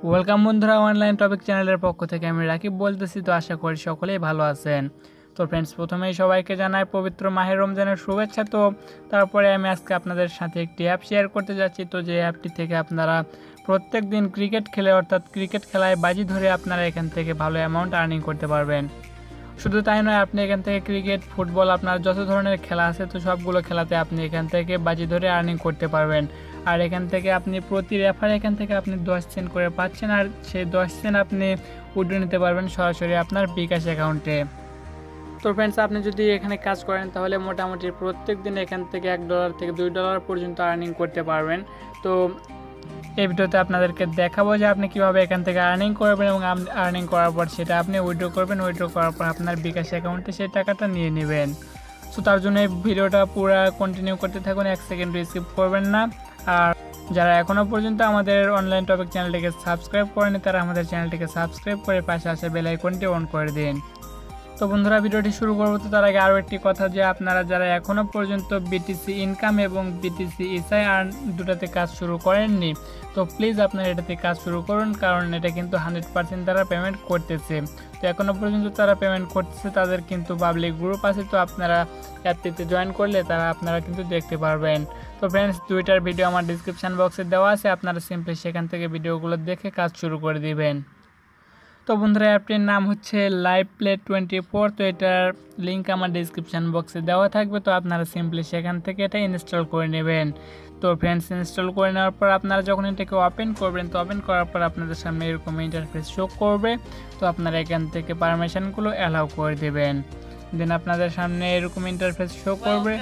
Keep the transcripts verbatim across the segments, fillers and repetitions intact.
Welcome বন্ধুরা, online topic চ্যানেলের পক্ষ থেকে আমি রাকিব বলতেছি। তো আশা করি সকলেই ভালো আছেন। তো ফ্রেন্ডস, প্রথমেই সবাইকে জানাই পবিত্র মাহে রমজানের শুভেচ্ছা। তো তারপরে আমি আজকে আপনাদের সাথে একটি অ্যাপ শেয়ার করতে যাচ্ছি। তো যে অ্যাপটি থেকে আপনারা প্রত্যেক দিন ক্রিকেট খেলে অর্থাৎ ক্রিকেট খেলায় বাজি ধরে আপনারা এখান থেকে ভালো অ্যামাউন্ট আর্নিং করতে পারবেন। শুধু তাই নয়, আপনি এখান থেকে ক্রিকেট, ফুটবল, আপনার যত ধরনের খেলা আছে তো সবগুলো খেলাতে আপনি এখান থেকে বাজি ধরে আর্নিং করতে পারবেন। আর এখান থেকে আপনি প্রতি রেফার এখান থেকে আপনি দশ সেন্ট করে পাচ্ছেন, আর সেই দশ সেন্ট আপনি উইথড্র নিতে পারবেন সরাসরি আপনার বিকাশ অ্যাকাউন্টে। তো ফ্রেন্ডস, আপনি যদি এখানে কাজ করেন তাহলে মোটামুটি প্রত্যেক দিন এখান থেকে এক ডলার থেকে দুই ডলার পর্যন্ত আর্নিং করতে পারবেন। তো এই ভিডিওতে আপনাদেরকে দেখাবো যে আপনি কীভাবে এখান থেকে আর্নিং করবেন এবং আর্নিং করার পর সেটা আপনি উইথড্র করবেন। উইথড্র করার পর আপনার বিকাশ অ্যাকাউন্টে সেই টাকাটা নিয়ে নেবেন। সো তার জন্য এই ভিডিওটা পুরো কন্টিনিউ করতে থাকুন, এক সেকেন্ড স্কিপ করবেন না। আর যারা এখনও পর্যন্ত আমাদের অনলাইন টপিক চ্যানেলটিকে সাবস্ক্রাইব করেনি তারা আমাদের চ্যানেলটিকে সাবস্ক্রাইব করে পাশে আসা বেল আইকনটি অন করে দিন। তো বন্ধুরা, ভিডিওটি শুরু করবো তো তার আগে আরও একটি কথা, যে আপনারা যারা এখনও পর্যন্ত বিটিসি ইনকাম এবং বিটিসি ইসাই আর্ন দুটাতে কাজ শুরু করেননি তো প্লিজ আপনারা এটাতে কাজ শুরু করুন, কারণ এটা কিন্তু হান্ড্রেড পার্সেন্ট তারা পেমেন্ট করতেছে। তো এখনও পর্যন্ত তারা পেমেন্ট করতেছে, তাদের কিন্তু পাবলিক গ্রুপ আছে। তো আপনারা অ্যাপটিতে জয়েন করলে তারা আপনারা কিন্তু দেখতে পারবেন। তো ফ্রেন্ডস, দুইটার ভিডিও আমার ডিসক্রিপশান বক্সে দেওয়া আছে, আপনারা সিম্পলি সেখান থেকে ভিডিওগুলো দেখে কাজ শুরু করে দিবেন। তো বন্ধুরা, অ্যাপটির নাম হচ্ছে লাইভ প্লে টোয়েন্টি ফোর। তো এটার লিঙ্ক আমার ডিসক্রিপশান বক্সে দেওয়া থাকবে। তো আপনারা সিম্পলি সেখান থেকে এটা ইনস্টল করে নেবেন। তো ফ্রেন্ডস, ইনস্টল করে নেওয়ার পর আপনারা যখন এটাকে ওপেন করবেন তো ওপেন করার পর আপনাদের সামনে এরকম ইন্টারফেস শো করবে। তো আপনারা এখান থেকে পারমিশনগুলো অ্যালাউ করে দেবেন। দেন আপনাদের সামনে এরকম ইন্টারফেস শো করবে।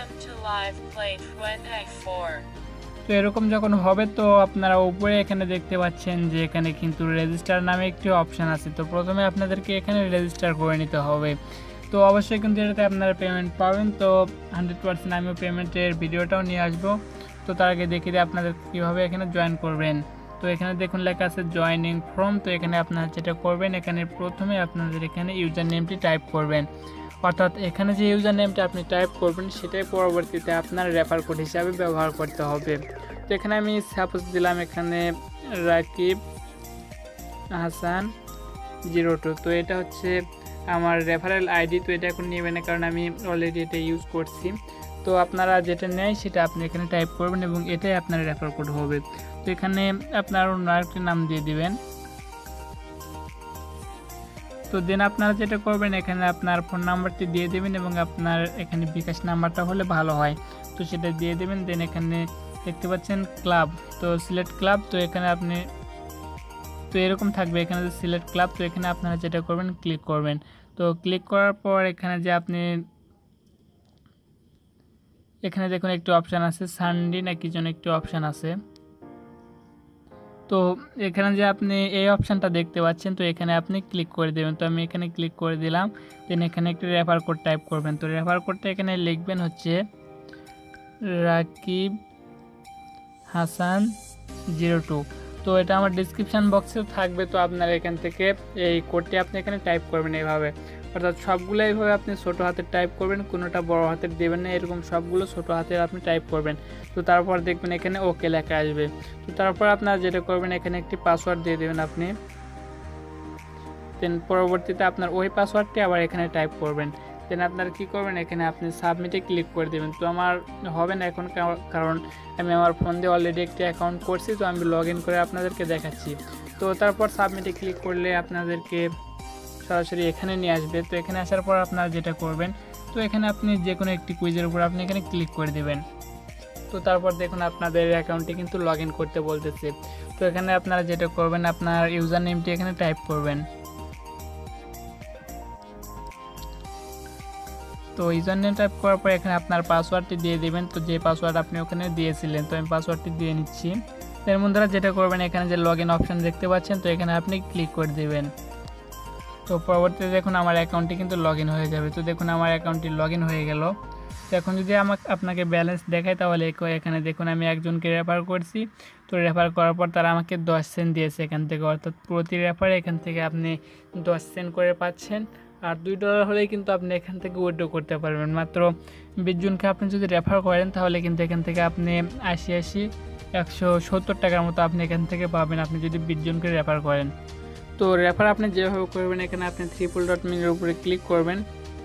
তো এরকম যখন হবে তো আপনারা উপরে এখানে দেখতে পাচ্ছেন যে এখানে কিন্তু রেজিস্টার নামে একটি অপশান আছে। তো প্রথমে আপনাদেরকে এখানে রেজিস্টার করে নিতে হবে। তো অবশ্যই কিন্তু এটাতে আপনারা পেমেন্ট পাবেন। তো হান্ড্রেড পার্সেন্ট আমিও পেমেন্টের ভিডিওটাও নিয়ে আসবো। তো তার আগে দেখিয়ে দিই আপনাদের কীভাবে এখানে জয়েন করবেন। তো এখানে দেখুন লেখা আছে জয়েনিং ফ্রম। তো এখানে আপনারা যেটা করবেন, এখানে প্রথমে আপনাদের এখানে ইউজার নেমটি টাইপ করবেন। অর্থাৎ এখানে যে ইউজার নেমটা আপনি টাইপ করবেন সেটাই পরবর্তীতে আপনার রেফার কোড হিসাবে ব্যবহার করতে হবে। তো এখানে আমি সাপোজ দিলাম এখানে রাকিব হাসান জিরো টু। তো এটা হচ্ছে আমার রেফারেল আইডি। তো এটা এখন নেবে না, কারণ আমি অলরেডি এটা ইউজ করছি। তো আপনারা যেটা নেয় সেটা আপনি এখানে টাইপ করবেন এবং এটাই আপনার রেফার কোড হবে। তো এখানে আপনার অন্য আরেকটি নাম দিয়ে দিবেন। তো দেন আপনারা যেটা করবেন, এখানে আপনার ফোন নাম্বারটি দিয়ে দেবেন এবং আপনার এখানে বিকাশ নাম্বারটা হলে ভালো হয়। তো সেটা দিয়ে দেবেন। দেন এখানে দেখতে পাচ্ছেন ক্লাব, তো সিলেক্ট ক্লাব। তো এখানে আপনি তো এরকম থাকবে এখানে যে সিলেক্ট ক্লাব। তো এখানে আপনারা যেটা করবেন ক্লিক করবেন। তো ক্লিক করার পর এখানে যে আপনি এখানে দেখুন একটি অপশান আছে সানডে না কি যেন একটি অপশান আছে। তো এখানে যে আপনি এই অপশানটা দেখতে পাচ্ছেন, তো এখানে আপনি ক্লিক করে দেবেন। তো আমি এখানে ক্লিক করে দিলাম। দেন এখানে একটি রেফার কোড টাইপ করবেন। তো রেফার কোডটা এখানে লিখবেন হচ্ছে রাকিব হাসান জিরো টু। তো এটা আমার ডিসক্রিপশান বক্সেও থাকবে। তো আপনারা এখান থেকে এই কোডটি আপনি এখানে টাইপ করবেন এইভাবে, অর্থাৎ সবগুলো এইভাবে আপনি ছোটো হাতের টাইপ করবেন, কোনোটা বড় হাতের দেবেন না, এরকম সবগুলো ছোটো হাতের আপনি টাইপ করবেন। তো তারপর দেখবেন এখানে ওকে লেখা আসবে। তো তারপর আপনারা যেটা করবেন, এখানে একটি পাসওয়ার্ড দিয়ে দেবেন আপনি। দেন পরবর্তীতে আপনার ওই পাসওয়ার্ডটি আবার এখানে টাইপ করবেন। দেন আপনারা কী করবেন, এখানে আপনি সাবমিটে ক্লিক করে দেবেন। তো আমার হবে না এখন, কারণ আমি আমার ফোন দিয়ে অলরেডি একটি অ্যাকাউন্ট করছি। তো আমি লগ ইন করে আপনাদেরকে দেখাচ্ছি। তো তারপর সাবমিটে ক্লিক করলে আপনাদেরকে সরাসরি এখানে নিয়ে আসবে। তো এখানে আসার পর আপনারা যেটা করবেন, তো এখানে আপনি যে কোনো একটি কুইজের উপর আপনি এখানে ক্লিক করে দেবেন। তো তারপর দেখুন আপনাদের অ্যাকাউন্টে কিন্তু লগ ইন করতে বলতেছে। তো এখানে আপনারা যেটা করবেন, আপনার ইউজার নেমটি এখানে টাইপ করবেন। তো ইউজার নেম টাইপ করার পর এখানে আপনার পাসওয়ার্ডটি দিয়ে দেবেন। তো যে পাসওয়ার্ড আপনি ওখানে দিয়েছিলেন, তো আমি পাসওয়ার্ডটি দিয়ে নিচ্ছি। এর মধ্যে যেটা করবেন, এখানে যে লগ ইন অপশান দেখতে পাচ্ছেন, তো এখানে আপনি ক্লিক করে দেবেন। তো পরবর্তীতে দেখুন আমার অ্যাকাউন্টটি কিন্তু লগ ইন হয়ে যাবে। তো দেখুন আমার অ্যাকাউন্টটি লগ ইন হয়ে গেল। তো এখন যদি আমাকে আপনাকে ব্যালেন্স দেখায় তাহলে এখানে দেখুন আমি একজনকে রেফার করছি। তো রেফার করার পর তারা আমাকে দশ সেন্ট দিয়েছে এখান থেকে, অর্থাৎ প্রতি রেফারে এখান থেকে আপনি দশ সেন্ট করে পাচ্ছেন। আর দুই ডলার হলেই কিন্তু আপনি এখান থেকে উইথড্র করতে পারবেন। মাত্র বিশ জনকে আপনি যদি রেফার করেন তাহলে কিন্তু এখান থেকে আপনি আশি আশি একশো সত্তর টাকার মতো আপনি এখান থেকে পাবেন আপনি যদি বিশ জনকে রেফার করেন। তো রেফার আপনি যেভাবে করবেন, এখানে আপনি ট্রিপল ডট মিনির উপরে ক্লিক করবেন।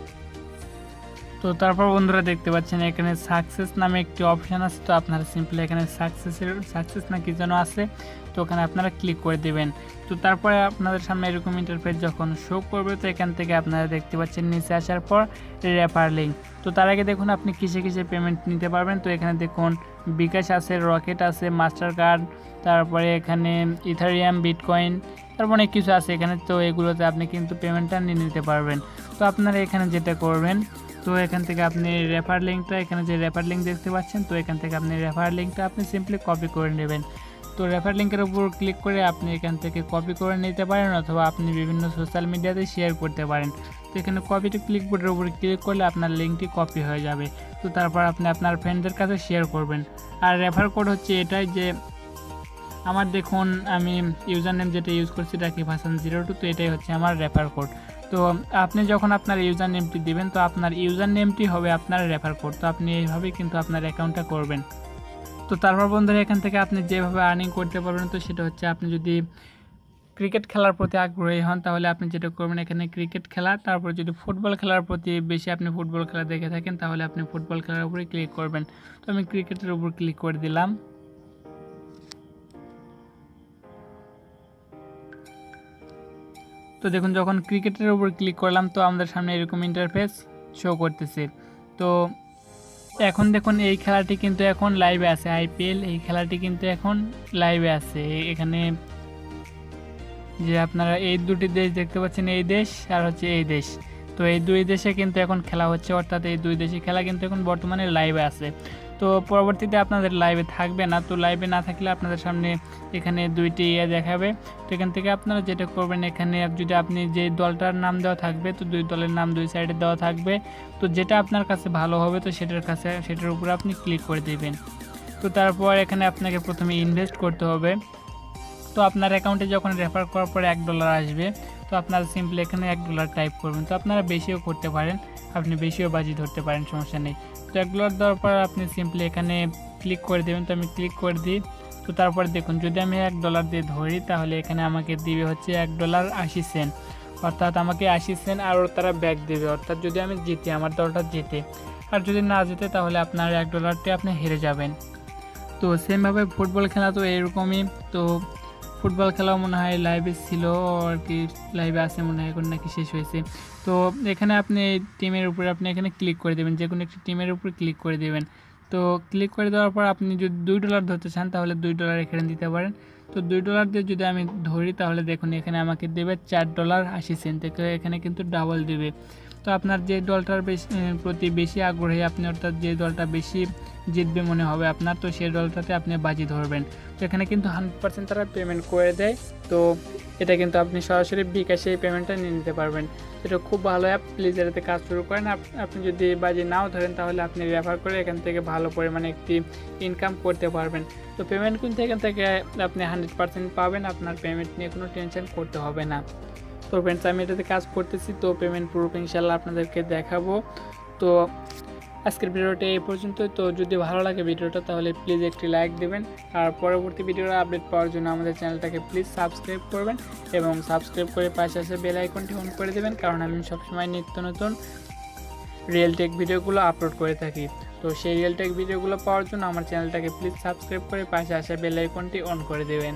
তো তারপর বন্ধুরা দেখতে পাচ্ছেন এখানে সাকসেস নামে একটি অপশান আছে। তো আপনারা সিম্পলি এখানে সাকসেসের সাকসেস না কি যেন আছে, তো ওখানে আপনারা ক্লিক করে দেবেন। তো তারপরে আপনাদের সামনে এরকম ইন্টারফেস যখন শো করবে, তো এখান থেকে আপনারা দেখতে পাচ্ছেন নিচে আসার পর রেফার লিঙ্ক। তো তার আগে দেখুন আপনি কিসে কিসে পেমেন্ট নিতে পারবেন। তো এখানে দেখুন বিকাশ আছে, রকেট আছে, মাস্টার কার্ড, তারপরে এখানে ইথারিয়াম, বিটকয়েন, তারপর অনেক কিছু আছে এখানে। তো এগুলোতে আপনি কিন্তু পেমেন্টটা নিয়ে নিতে পারবেন। তো আপনারা এখানে যেটা করবেন, তো এখান থেকে আপনি রেফার লিঙ্কটা, এখানে যে রেফার লিঙ্ক দেখতে পাচ্ছেন, তো এখান থেকে আপনি রেফার লিঙ্কটা আপনি সিম্পলি কপি করে নেবেন। তো রেফার লিঙ্কের উপর ক্লিক করে আপনি এখান থেকে কপি করে নিতে পারেন, অথবা আপনি বিভিন্ন সোশ্যাল মিডিয়াতে শেয়ার করতে পারেন। তো এখানে কপিটি ক্লিকবোর্ডের উপর ক্লিক করলে আপনার লিঙ্কটি কপি হয়ে যাবে। তো তারপর আপনি আপনার ফ্রেন্ডদের কাছে শেয়ার করবেন। আর রেফার কোড হচ্ছে এটাই যে আমার দেখুন আমি ইউজার নেম যেটা ইউজ করছি রাকিব হাসান জিরো টু, তো এটাই হচ্ছে আমার রেফার কোড। তো আপনি যখন আপনার ইউজার নেমটি দিবেন, তো আপনার ইউজার নেমটি হবে আপনার রেফার কোড। তো আপনি এইভাবেই কিন্তু আপনার অ্যাকাউন্টটা করবেন। তো তারপর বন্ধুরা এখান থেকে আপনি যেভাবে আর্নিং করতে পারবেন, তো সেটা হচ্ছে আপনি যদি ক্রিকেট খেলার প্রতি আগ্রহী হন, তাহলে আপনি যেটা করবেন এখানে ক্রিকেট খেলা, তারপর যদি ফুটবল খেলার প্রতি বেশি আপনি ফুটবল খেলা দেখে থাকেন, তাহলে আপনি ফুটবল খেলার উপরে ক্লিক করবেন। তো আমি ক্রিকেটের উপর ক্লিক করে দিলাম। তো দেখুন যখন ক্রিকেটের উপর ক্লিক করলাম, তো আমাদের সামনে এরকম ইন্টারফেস শো করতেছে। তো এখন দেখুন এই খেলাটি কিন্তু এখন লাইভে আছে, আইপিএল এই খেলাটি কিন্তু এখন লাইভে আছে। এখানে যে আপনারা এই দুটি দেশ দেখতে পাচ্ছেন, এই দেশ আর হচ্ছে এই দেশ, তো এই দুই দেশে কিন্তু এখন খেলা হচ্ছে, অর্থাৎ এই দুই দেশে খেলা কিন্তু এখন বর্তমানে লাইভে আছে। তো পরবর্তীতে আপনাদের লাইভে থাকবে না। তো লাইভে না থাকলে আপনাদের সামনে এখানে দুইটি ইয়ে দেখাবে। তো এখান থেকে আপনারা যেটা করবেন, এখানে যদি আপনি যে দলটার নাম দেওয়া থাকবে, তো দুই দলের নাম দুই সাইডে দেওয়া থাকবে। তো যেটা আপনার কাছে ভালো হবে, তো সেটার কাছে সেটার উপরে আপনি ক্লিক করে দেবেন। তো তারপর এখানে আপনাকে প্রথমে ইনভেস্ট করতে হবে। তো আপনার অ্যাকাউন্টে যখন রেফার করার পরে এক ডলার আসবে, তো আপনারা সিম্পলি এখানে এক ডলার টাইপ করবেন। তো আপনারা বেশিও করতে পারেন, আপনি বেশিও বাজি ধরতে পারেন, সমস্যা নেই। তো এক ডলার দেওয়ার পর আপনি সিম্পলি এখানে ক্লিক করে দেবেন। তো আমি ক্লিক করে দিই। তো তারপরে দেখুন যদি আমি এক ডলার দিয়ে ধরি, তাহলে এখানে আমাকে দিবে হচ্ছে এক ডলার আশি সেন্ট, অর্থাৎ আমাকে আশি সেন্ট আর তারা ব্যাক দেবে, অর্থাৎ যদি আমি জিতি, আমার দলটা জিতে। আর যদি না জিতে, তাহলে আপনার এক ডলারটি আপনি হেরে যাবেন। তো সেমভাবে ফুটবল খেলা তো এরকমই। তো ফুটবল খেলাও মনে হয় লাইভে ছিল আর কি, লাইভে আছে মনে হয়, এখন নাকি শেষ হয়েছে। তো এখানে আপনি টিমের উপরে আপনি এখানে ক্লিক করে দেবেন, যে কোনো একটি টিমের উপরে ক্লিক করে দেবেন। তো ক্লিক করে দেওয়ার পর আপনি যদি দুই ডলার ধরতে চান, তাহলে দুই ডলার এখানে দিতে পারেন। তো দুই ডলার দিয়ে যদি আমি ধরি, তাহলে দেখুন এখানে আমাকে দেবে চার ডলার আশি সেন্ট, এখানে কিন্তু ডাবল দেবে। তো আপনার যে দলটার বেশি প্রতি বেশি আগ্রহী আপনি, অর্থাৎ যে দলটা বেশি জিতবে মনে হবে আপনার, তো সেই দলটাতে আপনি বাজি ধরবেন। তো এখানে কিন্তু হান্ড্রেড পার্সেন্ট তারা পেমেন্ট করে দেয়। তো এটা কিন্তু আপনি সরাসরি বিকাশে এই পেমেন্টটা নিয়ে নিতে পারবেন। এটা খুব ভালো অ্যাপ, প্লিজ এটাতে কাজ শুরু করেন। আপনি যদি বাজি নাও ধরেন, তাহলে আপনি রেফার করে এখান থেকে ভালো পরিমাণে একটি ইনকাম করতে পারবেন। তো পেমেন্ট কিন্তু এখান থেকে আপনি হান্ড্রেড পার্সেন্ট পাবেন, আপনার পেমেন্ট নিয়ে কোনো টেনশন করতে হবে না। তো ফ্রেন্ডস আমি এটাতে কাজ করতেছি, তো পেমেন্ট প্রুফ ইনশাল্লাহ আপনাদেরকে দেখাবো। তো আজকের ভিডিওটা এই পর্যন্তই। তো যদি ভালো লাগে ভিডিওটা, তাহলে প্লিজ একটি লাইক দেবেন। আর পরবর্তী ভিডিওর আপডেট পাওয়ার জন্য আমাদের চ্যানেলটাকে প্লিজ সাবস্ক্রাইব করবেন, এবং সাবস্ক্রাইব করে পাশে আসে বেল আইকনটি অন করে দেবেন, কারণ আমি সবসময় নিত্য নতুন রিয়েল টেক ভিডিওগুলো আপলোড করে থাকি। তো সেই রিয়েল টেক ভিডিওগুলো পাওয়ার জন্য আমার চ্যানেলটাকে প্লিজ সাবস্ক্রাইব করে পাশে আসে বেল আইকনটি অন করে দেবেন।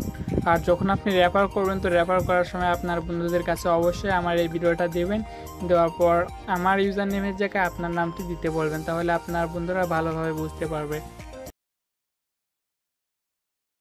আর যখন আপনি রেফার করবেন, তো রেফার করার সময় আপনার বন্ধুদের কাছে অবশ্যই আমার এই ভিডিওটা দেবেন। দেওয়ার পর আমার ইউজার নেমের জায়গায় আপনার নামটি দিতে বলবেন, তাহলে আপনার বন্ধুরা ভালোভাবে বুঝতে পারবে।